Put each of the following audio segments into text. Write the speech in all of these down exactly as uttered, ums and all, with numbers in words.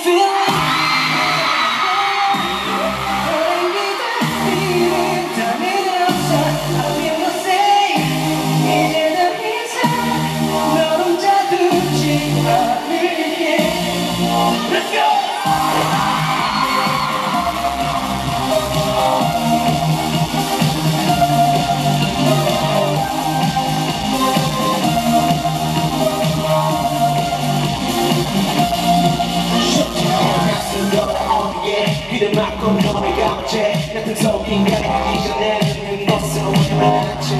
막고 너의 감체 같은 속인 가리기 전에 멋으로 만나지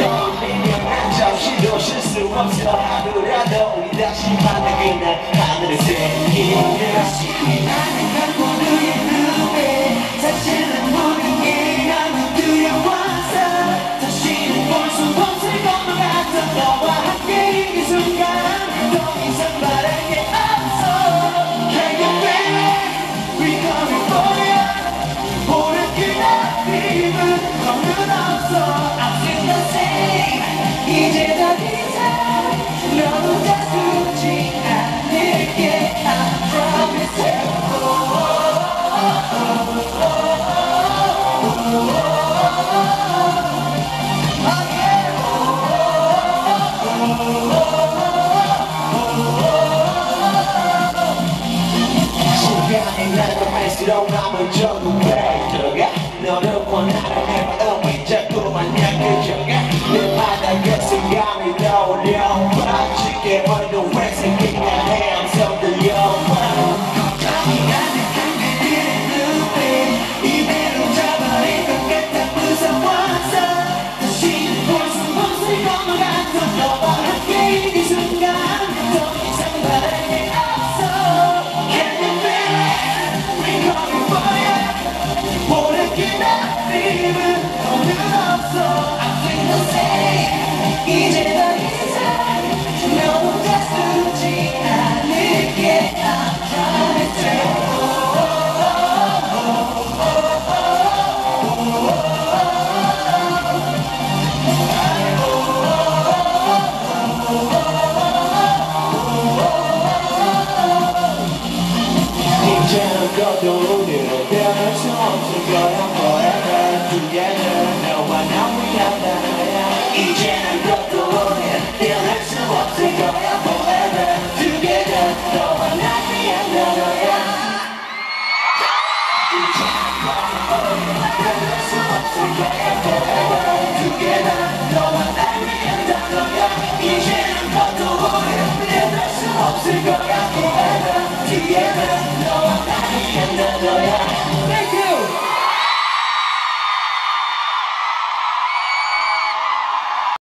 잠시도 쉴 수 없어 하루라도 우리 다시 만나게 날 하늘에 새기는 나는 갖고 너의 눈에 사실은 모든 게 너무 두려워서 다시는 볼 수 없을 것만 같던 너와 함께 이 순간 더 이상 바랄 게 없어. Can you feel it? We coming for you. 이제 더 이상 너무 다투지 않을게. I promise you. 시간이 나도 갈수록 마음은 조금 왜 들어가 너를 원하는 내 마음이 자꾸만 약해져가 내 바닥에 순간이 떠올려 빠지게 어느 왜 생기냐 내 함성 들려와 걱정이 가득한 그들의 눈빛 이대로 잡아버릴 것 같아 무서워서 다시는 볼 수 없을 것만 같던 너와 함께 이 순간 더 이상 바랄 게 없어. Can you feel it? We coming for you. 모르게 나 dream은 더는 없어. I feel the same. 이제 더 이상 너무 다투지 않을게. I promise you. 이제는 거두는 변할 수 없을 거야 forever together 너와 나 위한 나야 이제는 거두는 변할 수 없을 거야 forever together 너와 나 위한 나야 이제는 거두는 변할 수 없을 거야 forever together 너와 나 위한 나야 이제는 거두는 변할 수 없을 거야 forever together 너와 나 위한 나야